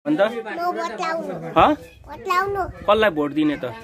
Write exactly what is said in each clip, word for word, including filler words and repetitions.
अन्त ह कसलाई भोट दिने त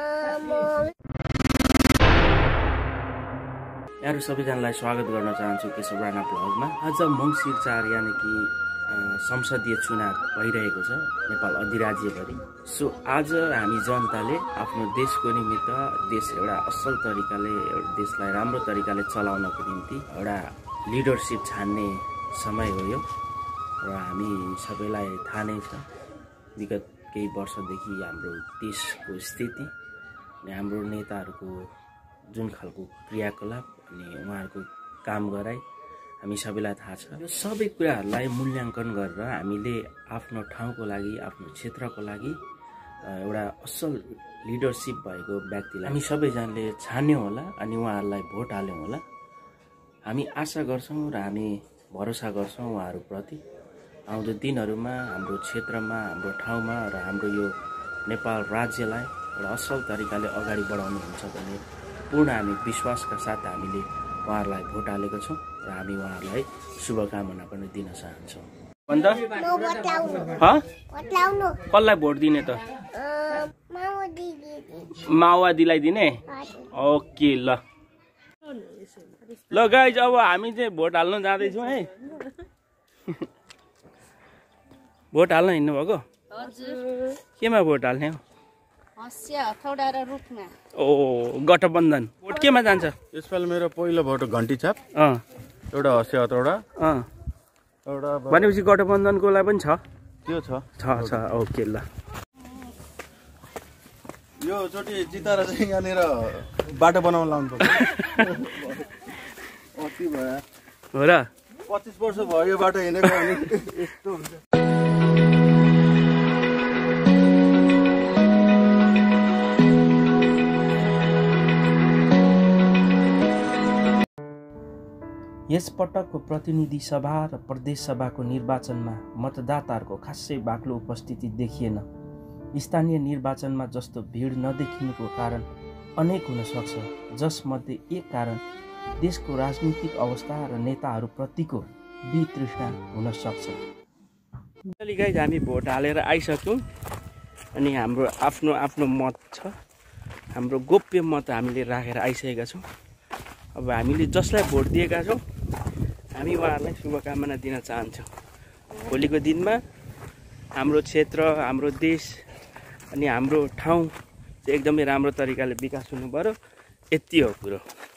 यार सबैजनालाई स्वागत गर्न चाहन्छु केशब राणा ब्लगमा। आज मङ्सिर चार यानि कि संसदीय चुनाव भइरहेको छ नेपाल अधिराज्यभरि। सो आज हामी जनताले आफ्नो देशको निमित्त देश एउटा असल तरिकाले देशलाई राम्रो तरिकाले चलाउनको निम्ति एउटा लिडरशिप छान्ने समय हो यो र हामी सबैलाई थाहा नै छ विगत केही वर्षदेखि हाम्रो देशको स्थिति अनि हाम्रो नेताहरूको जुन खालको क्रियाकलाप अनि उहाँहरूको काम गराइ हामी सबैलाई थाहा छ। यो सबै कुराहरूलाई मूल्याङ्कन गरेर हामीले आफ्नो ठाउँको लागि आफ्नो क्षेत्रको लागि एउटा असल लिडरशिप भएको व्यक्तिलाई हामी सबैजनाले छान्यौँ होला अनि उहाँहरूलाई भोट हाल्यौँ होला। हामी आशा गर्छौँ र हामी भरोसा गर्छौँ उहाँहरूप्रति आउँदो दिनहरूमा हाम्रो क्षेत्रमा हाम्रो ठाउँमा र हाम्रो यो नेपाल राज्यलाई एउटा असल तरिकाले अगाडि बढाउनुहुन्छ भन्ने पूर्ण हामी विश्वासका साथ हामीले उहाँहरूलाई भोट हालेको छौँ र हामी उहाँहरूलाई शुभकामना पनि दिन चाहन्छौँ। अन्त कसलाई भोट दिने त माओवादीलाई दिने? ओके ल ल गाइज अब हामी चाहिँ भोट हाल्न जाँदैछौँ है। भोट हाल्न हिँड्नु भएको? केमा भोट हाल्ने हो? ओ गठबन्धन। भोट केमा जान्छ? यसपालि मेरो पहिलो भोट घन्टी छाप एउटा हस्या हतौडा एउटा भनेपछि गठबन्धनको लागि पनि छ? त्यो छ छ छ ओके ल। यो चोटि जिताएर चाहिँ यहाँनिर बाटो बनाउन लाउनु पर्छ। अति भयो हो र? पच्चिस वर्ष भयो यो बाटो हिँडेको अनि यस्तो हुन्छ। यस पटकको प्रतिनिधि सभा र प्रदेश सभाको निर्वाचनमा मतदाताहरूको खासै बाक्लो उपस्थिति देखिएन। स्थानीय निर्वाचनमा जस्तो भिड नदेखिनुको कारण अनेक हुन सक्छ, जसमध्ये एक कारण देशको राजनीतिक अवस्था र नेताहरूप्रतिको वितृष्णा हुन सक्छ। गाइज हामी भोट हालेर आइसक्यौँ अनि हाम्रो आफ्नो आफ्नो मत छ, हाम्रो गोप्य मत हामीले राखेर आइसकेका छौँ। अब हामीले जसलाई भोट दिएका छौँ हामी उहाँहरूलाई शुभकामना दिन चाहन्छौँ। भोलिको दिनमा हाम्रो क्षेत्र हाम्रो देश अनि हाम्रो ठाउँ चाहिँ एकदमै राम्रो तरिकाले विकास हुनु पर्यो। यति हो कुरो।